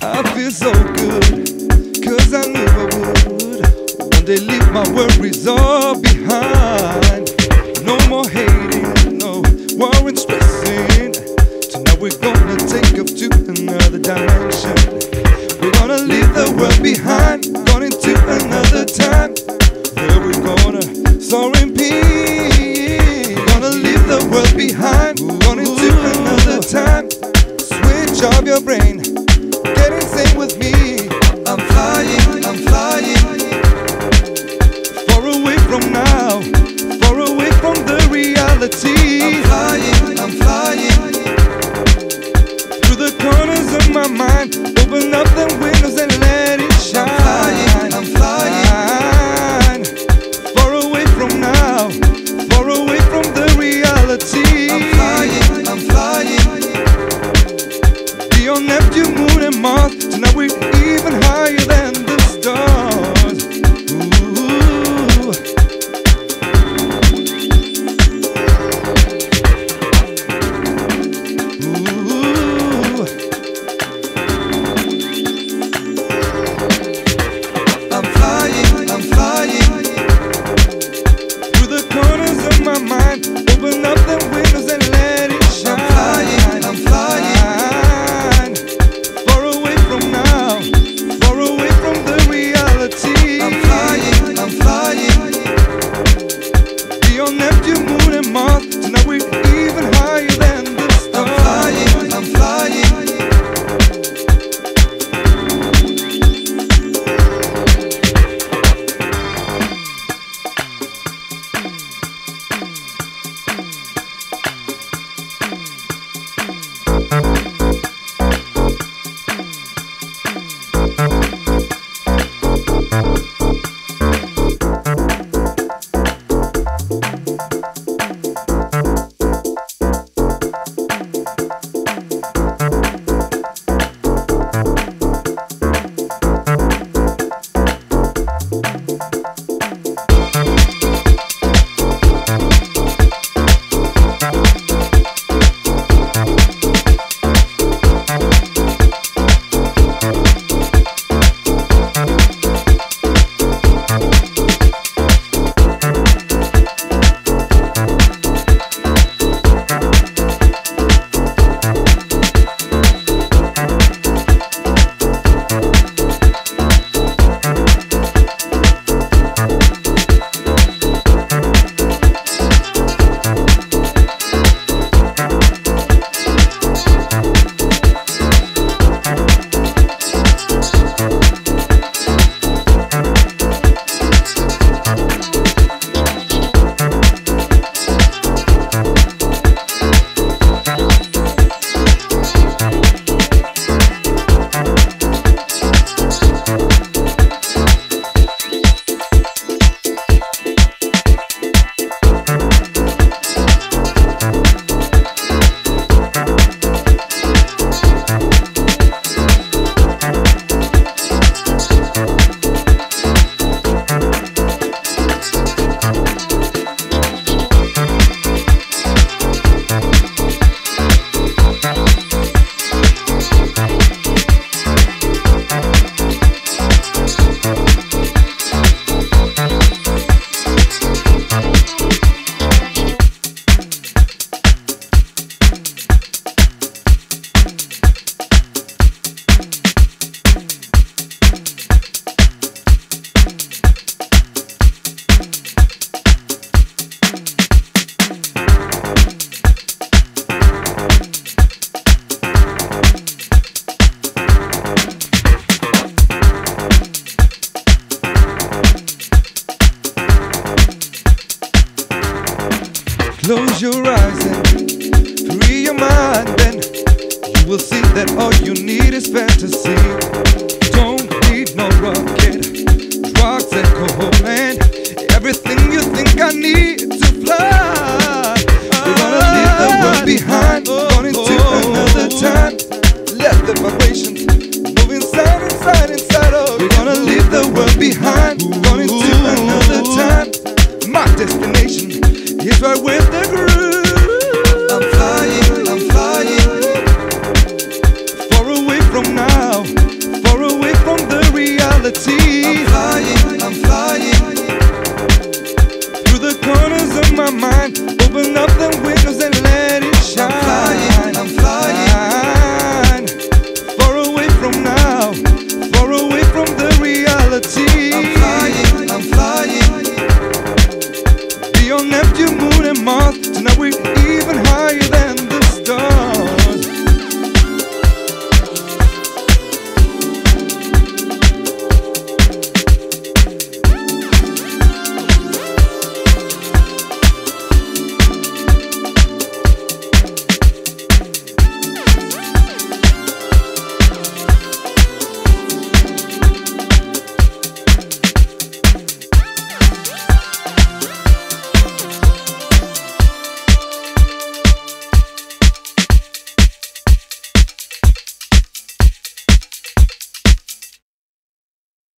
I feel so good, 'cause I knew I would one day leave my worries all behind. No more hating, no worrying, stressing. Tonight we're gonna take up to another dimension. We're gonna leave the world behind, going into another time. Where we're gonna soar in peace. Gonna leave the world behind, going into another time. Switch off your brain, get insane with me. I'm flying, I'm flying. Far away from now, far away from the reality. I'm flying, I'm flying. Through the corners of my mind, open up the windows and let it shine. I'm flying, far away from now, far away from the reality. I'm flying, I'm flying. Beyond Neptune, Moon and Mars, tonight we're even higher than the stars. Ooh. Ooh. I'm flying, I'm flying. Through the corners of my mind, open up the windows and let it shine. I'm flying, I'm flying. Far away from now, far away from the reality. I'm flying, I'm flying. Beyond Neptune, Moon and Mars, tonight we're even higher than the stars. I'm flying, I'm flying. Close your eyes and free your mind, then you will see that all you need is fantasy. Don't need no rocket, drugs and coal and everything you think I need to fly. We're gonna leave the world behind, going into another time. Let the vibrations move inside, inside, inside of. We're gonna leave the world behind, going into another time. My destination is right with the groove. I'm flying, I'm flying. Far away from now, reality.